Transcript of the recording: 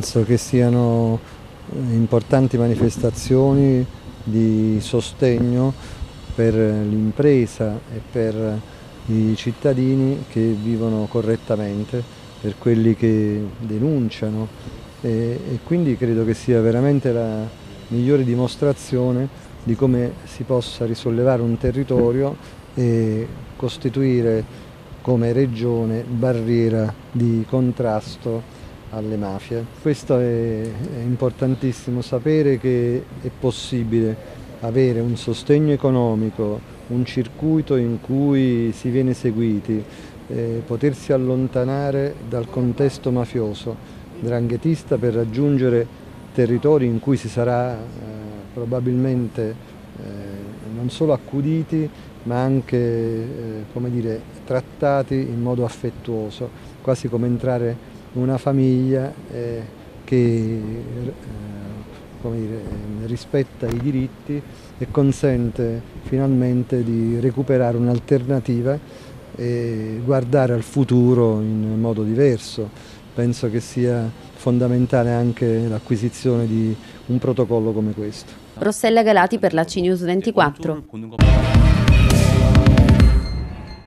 penso che siano importanti manifestazioni di sostegno per l'impresa e per i cittadini che vivono correttamente, per quelli che denunciano e quindi credo che sia veramente la migliore dimostrazione di come si possa risollevare un territorio e costituire come regione barriera di contrasto alle mafie. Questo è importantissimo, sapere che è possibile avere un sostegno economico, un circuito in cui si viene seguiti, potersi allontanare dal contesto mafioso, 'ndranghetista per raggiungere territori in cui si sarà probabilmente non solo accuditi ma anche come dire, trattati in modo affettuoso, quasi come entrare in una famiglia che come dire, rispetta i diritti e consente finalmente di recuperare un'alternativa e guardare al futuro in modo diverso. Penso che sia fondamentale anche l'acquisizione di un protocollo come questo. Rossella Galati per la CNews 24.